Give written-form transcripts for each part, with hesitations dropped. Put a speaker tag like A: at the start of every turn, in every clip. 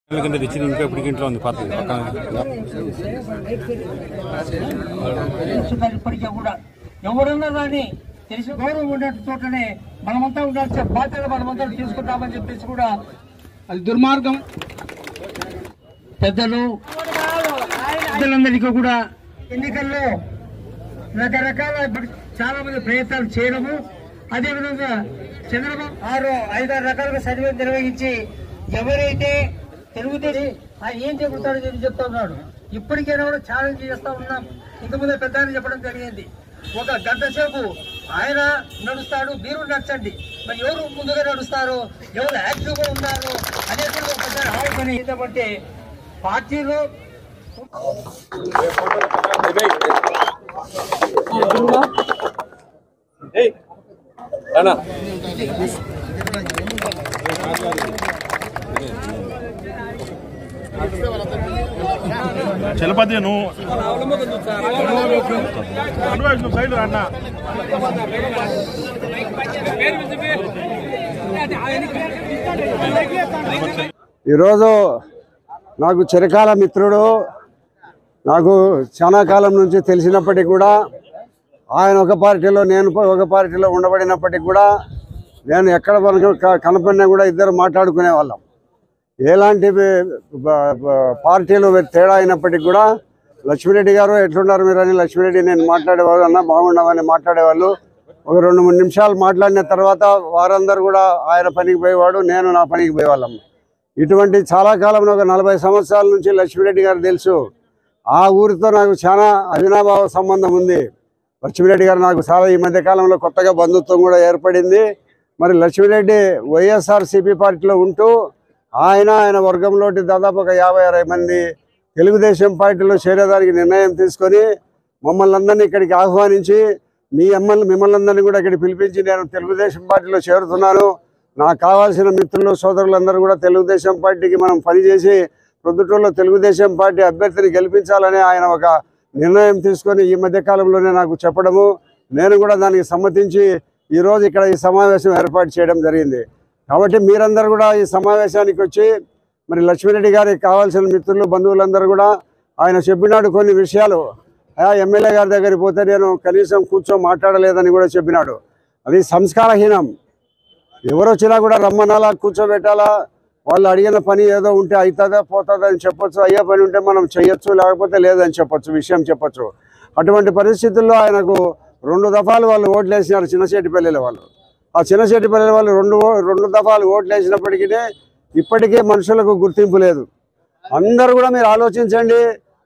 A: ఇప్పటికీ కూడా ఎవరన్నా కానీ తెలిసి గౌరవం ఉన్నట్టు చోటనే మనమంతా ఉండాల్సిన బాధ్యత మనమంతా తీసుకుంటామని చెప్పేసి కూడా అది దుర్మార్గం. పెద్దలందరికీ కూడా ఎన్నికల్లో రకరకాల చాలా మంది ప్రయత్నాలు చేయడము, అదేవిధంగా చంద్రబాబు 6-5 రకాలుగా సర్వే నిర్వహించి ఎవరైతే తెలుగుదేశం ఏం చెబుతాడో చెప్తా ఉన్నాడు. ఇప్పటికైనా కూడా ఛాలెంజ్ చేస్తా ఉన్నాం. ఇంతకుముందే పెద్ద చెప్పడం జరిగింది, 1 గంట సేపు ఆయన నడుస్తాడు, మీరు నడచండి. మరి ఎవరు ముందుగా నడుస్తారు, ఎవరు యాక్టివ్ గా ఉన్నారు అనేది ఒక పెద్ద ఆలోచన. ఏంటంటే పార్టీలో
B: చలపతి నువ్వు సైడ్ అన్నా.
C: ఈరోజు నాకు చిరకాల మిత్రుడు, నాకు చాలా కాలం నుంచి తెలిసినప్పటికీ కూడా ఆయన ఒక పార్టీలో నేను ఒక పార్టీలో ఉండబడినప్పటికీ కూడా నేను ఎక్కడ కనపడినా కూడా ఇద్దరు మాట్లాడుకునే వాళ్ళం. ఎలాంటి పార్టీలు తేడా అయినప్పటికీ కూడా లక్ష్మిరెడ్డి గారు ఎట్లున్నారు మీరు అని లక్ష్మిరెడ్డి నేను మాట్లాడేవాళ్ళు, అన్న బాగున్నామని మాట్లాడేవాళ్ళు. ఒక 2-3 నిమిషాలు మాట్లాడిన తర్వాత వారందరూ కూడా ఆయన పనికి పోయేవాడు, నేను నా పనికి పోయేవాళ్ళం. ఇటువంటి చాలా కాలంలో ఒక 40 సంవత్సరాల నుంచి లక్ష్మిరెడ్డి గారు తెలుసు. ఆ ఊరితో నాకు చాలా అవినాభావ సంబంధం ఉంది. లక్ష్మిరెడ్డి గారు నాకు చాలా ఈ మధ్య కాలంలో కొత్తగా బంధుత్వం కూడా ఏర్పడింది. మరి లక్ష్మిరెడ్డి వైఎస్ఆర్సీపీ పార్టీలో ఉంటూ ఆయన వర్గంలో దాదాపు ఒక 50-60 మంది తెలుగుదేశం పార్టీలో చేరేదానికి నిర్ణయం తీసుకొని మమ్మల్ని అందరినీ ఇక్కడికి ఆహ్వానించి మిమ్మల్ని అందరినీ కూడా ఇక్కడికి పిలిపించి నేను తెలుగుదేశం పార్టీలో చేరుతున్నాను, నాకు కావాల్సిన మిత్రులు సోదరులందరూ కూడా తెలుగుదేశం పార్టీకి మనం పనిచేసి ప్రొద్దుటూరులో తెలుగుదేశం పార్టీ అభ్యర్థిని గెలిపించాలని ఆయన ఒక నిర్ణయం తీసుకొని ఈ మధ్య కాలంలోనే నాకు చెప్పడము, నేను కూడా దానికి సమ్మతించి ఈరోజు ఇక్కడ ఈ సమావేశం ఏర్పాటు చేయడం జరిగింది. కాబట్టి మీరందరూ కూడా ఈ సమావేశానికి వచ్చి మరి లక్ష్మిరెడ్డి గారికి కావాల్సిన మిత్రులు బంధువులందరూ కూడా ఆయన చెప్పినాడు కొన్ని విషయాలు. ఎమ్మెల్యే గారి దగ్గరికి పోతే నేను కనీసం మాట్లాడలేదని కూడా చెప్పినాడు. అది సంస్కారహీనం. ఎవరు వచ్చినా కూడా రమ్మనాలా, కూర్చోబెట్టాలా, వాళ్ళు అడిగిన పని ఏదో ఉంటే అవుతుందా పోతుందా అని చెప్పొచ్చు, అయ్యే పని ఉంటే మనం చెయ్యొచ్చు, లేకపోతే లేదని చెప్పొచ్చు, విషయం చెప్పొచ్చు. అటువంటి పరిస్థితుల్లో ఆయనకు 2 దఫాలు వాళ్ళు ఓట్లు వేసినారు చిన్నశెట్టిపల్లిలో వాళ్ళు. ఆ చిన్నశెట్టిపల్లి వాళ్ళు 2 దఫాలు ఓట్లు వేసినప్పటికీ ఇప్పటికీ మనుషులకు గుర్తింపు లేదు. అందరూ కూడా మీరు ఆలోచించండి.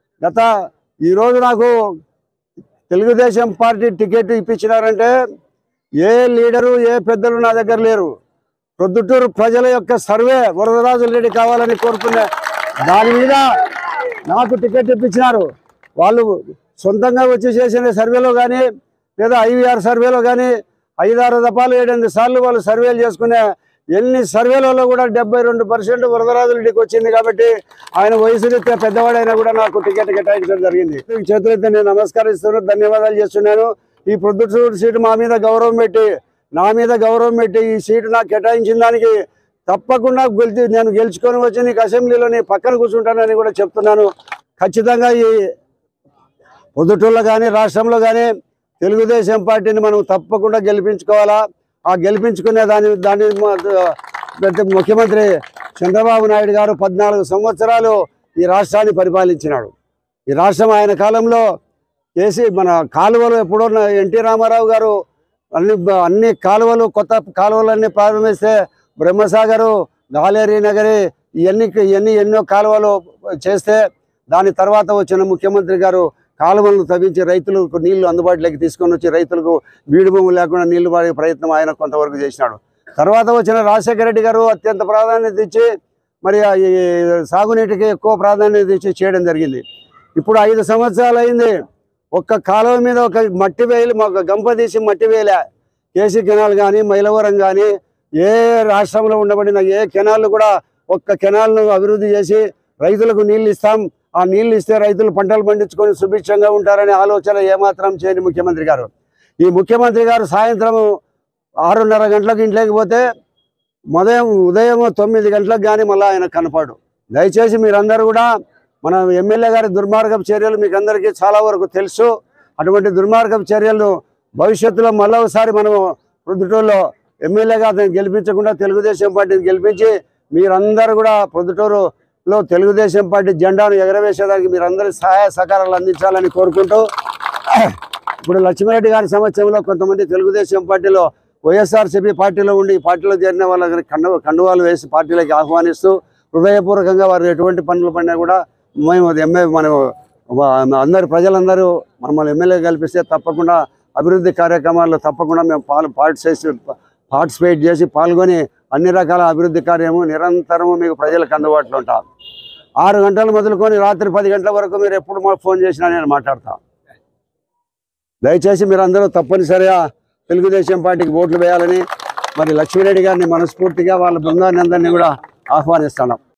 C: ఈరోజు నాకు తెలుగుదేశం పార్టీ టికెట్ ఇప్పించినారంటే ఏ లీడరు ఏ పెద్దలు నా దగ్గర లేరు. ప్రొద్దుటూరు ప్రజల యొక్క సర్వే వరదరాజులరెడ్డి కావాలని కోరుకునే దాని మీద నాకు టికెట్ ఇప్పించినారు. వాళ్ళు సొంతంగా వచ్చి చేసిన సర్వేలో కానీ లేదా IVR సర్వేలో కానీ 5-6 దఫాలు 7-8 సార్లు వాళ్ళు సర్వేలు చేసుకునే ఎన్ని సర్వేలలో కూడా 72% వరదరాజులరెడ్డికి వచ్చింది. కాబట్టి ఆయన వయసు రీత్యా పెద్దవాడైనా కూడా నాకు టికెట్ కేటాయించడం జరిగింది. చేతులైతే నేను నమస్కరిస్తున్నాను, ధన్యవాదాలు చేస్తున్నాను. ఈ ప్రొద్దుటూరు సీటు నా మీద గౌరవం పెట్టి ఈ సీటు నాకు కేటాయించిన దానికి తప్పకుండా నేను గెలుచుకొని వచ్చి నీకు అసెంబ్లీలో నీ పక్కన కూర్చుంటానని కూడా చెప్తున్నాను. ఖచ్చితంగా ఈ ప్రొద్దుటూరులో కానీ రాష్ట్రంలో కానీ తెలుగుదేశం పార్టీని మనం తప్పకుండా గెలిపించుకోవాలా. ఆ గెలిపించుకునే దాని ముఖ్యమంత్రి చంద్రబాబు నాయుడు గారు 14 సంవత్సరాలు ఈ రాష్ట్రాన్ని పరిపాలించినాడు. ఈ రాష్ట్రం ఆయన కాలంలో మన కాలువలు ఎప్పుడో ఎన్టీ రామారావు గారు అన్ని కాలువలు కొత్త కాలువలన్నీ ప్రారంభిస్తే బ్రహ్మసాగరు, గాలేరీ నగరి ఇవన్నీ ఎన్నో కాలువలు చేస్తే దాని తర్వాత వచ్చిన ముఖ్యమంత్రి గారు కాలువలను తవ్వించి రైతులకు నీళ్లు అందుబాటులోకి తీసుకొని వచ్చి రైతులకు బీడు భూములు లేకుండా నీళ్లు పడే ప్రయత్నం ఆయన కొంతవరకు చేసినాడు. తర్వాత వచ్చిన రాజశేఖర రెడ్డి గారు అత్యంత ప్రాధాన్యత ఇచ్చి మరి సాగునీటికి ఎక్కువ ప్రాధాన్యత ఇచ్చి చేయడం జరిగింది. ఇప్పుడు 5 సంవత్సరాలు అయింది. ఒక్క కాలువ మీద ఒక మట్టి వేయలు గంప తీసి మట్టి వేయలే. కేసీ కెనాల్ కానీ మైలవరం కానీ ఏ రాష్ట్రంలో ఉండబడిన ఏ కెనాల్ కూడా ఒక్క కెనాల్ను అభివృద్ధి చేసి రైతులకు నీళ్ళు ఇస్తాం, ఆ నీళ్ళు ఇస్తే రైతులు పంటలు పండించుకొని సుభిక్షంగా ఉంటారనే ఆలోచన ఏమాత్రం చేయని ముఖ్యమంత్రి గారు. ఈ ముఖ్యమంత్రి గారు సాయంత్రం 6:30 గంటలకు ఇంట్లోకి పోతే ఉదయం 9 గంటలకు కానీ మళ్ళీ ఆయన కనపడు. దయచేసి మీరందరూ కూడా మన ఎమ్మెల్యే గారి దుర్మార్గపు చర్యలు మీకు అందరికీ చాలా వరకు తెలుసు. అటువంటి దుర్మార్గపు చర్యలు భవిష్యత్తులో మళ్ళీ ఒకసారి మనం ప్రొద్దుటూరులో ఎమ్మెల్యేగా అతను గెలిపించకుండా తెలుగుదేశం పార్టీని గెలిపించి మీరందరూ కూడా ప్రొద్దుటూరులో తెలుగుదేశం పార్టీ జెండాను ఎగరవేసేదానికి మీరందరూ సహాయ సహకారాలు అందించాలని కోరుకుంటూ, ఇప్పుడు లక్ష్మీరెడ్డి గారి సమక్షంలో కొంతమంది తెలుగుదేశం పార్టీలో వైఎస్ఆర్సీపీ పార్టీలో ఉండి పార్టీలో చేరిన వాళ్ళని కండువాలు వేసి పార్టీలోకి ఆహ్వానిస్తూ హృదయపూర్వకంగా వారు ఎటువంటి పనులు పడినా కూడా మనం అందరు ప్రజలందరూ మమ్మల్ని ఎమ్మెల్యే కల్పిస్తే తప్పకుండా అభివృద్ధి కార్యక్రమాల్లో తప్పకుండా మేము పార్టిసిపేట్ చేసి పాల్గొని అన్ని రకాల అభివృద్ధి కార్యము నిరంతరము మీకు ప్రజలకు అందుబాటులో ఉంటాం. 6 గంటలు మొదలుకొని రాత్రి 10 గంటల వరకు మీరు ఎప్పుడు మాకు ఫోన్ చేసినా నేను మాట్లాడతాను. దయచేసి మీరందరూ తప్పనిసరిగా తెలుగుదేశం పార్టీకి ఓట్లు వేయాలని మరి లక్ష్మీరెడ్డి గారిని మనస్ఫూర్తిగా వాళ్ళ బృందాన్ని అందరినీ కూడా ఆహ్వానిస్తున్నాం.